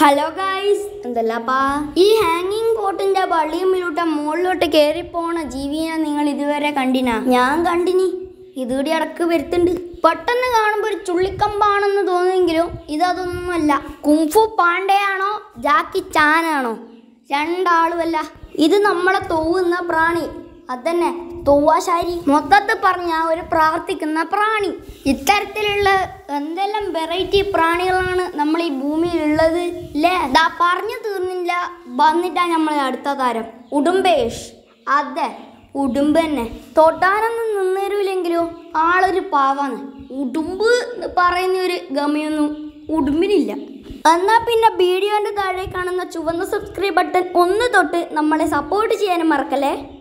Hello guys, എന്തല്ലപ്പാ ഈ ഹാങ്ങിങ് പോട്ടിന്റെ വള്ളിയുമ്മിലൂട്ട മുകളിലോട്ട് കയറിപ്പോണ ജീവിനെ നിങ്ങൾ ഇതുവരെ കണ്ടിനാ? ഞാൻ കണ്ടിനി. ഇതുകൂടി ഇടക്ക് വരുത്തുണ്ട്. പെട്ടെന്ന് കാണുമ്പോൾ ഒരു ചുള്ളിക്കമ്പാണെന്ന് തോന്നുമെങ്കിലും ഇതൊന്നുമല്ല. കുംഫു പാണ്ഡയാണോ ജാക്കി ചാനാണോ? രണ്ടാളുമല്ല. ഇത് നമ്മളെ തോവുന്ന പ്രാണി. അതന്നെ തൊവ്വാശാരി. മൊത്തത്തിൽ പറഞ്ഞ ഒരു പ്രാർത്ഥിക്കുന്ന പ്രാണി. ഇത്തരത്തിലുള്ള എന്തെല്ലാം വെറൈറ്റി പ്രാണികളാണ് നമ്മൾ ഈ ഭൂമിയിലുള്ളത് അല്ലേ? ദാ പറഞ്ഞു തീർന്നില്ല, വന്നിട്ടാ നമ്മളെ അടുത്ത താരം ഉടുമ്പേഷ്. അതെ, ഉടുമ്പ് തന്നെ. തൊട്ടാനൊന്നും നിന്നേരൂലെങ്കിലും ആളൊരു പാവാണ്. ഉടുമ്പ് പറയുന്ന ഒരു ഗമയൊന്നും ഉടുമ്പിനില്ല. എന്നാൽ പിന്നെ വീഡിയോൻ്റെ താഴെ കാണുന്ന ചുവന്ന സബ്സ്ക്രൈബ് ബട്ടൺ ഒന്ന് തൊട്ട് നമ്മളെ സപ്പോർട്ട് ചെയ്യാനും മറക്കല്ലേ.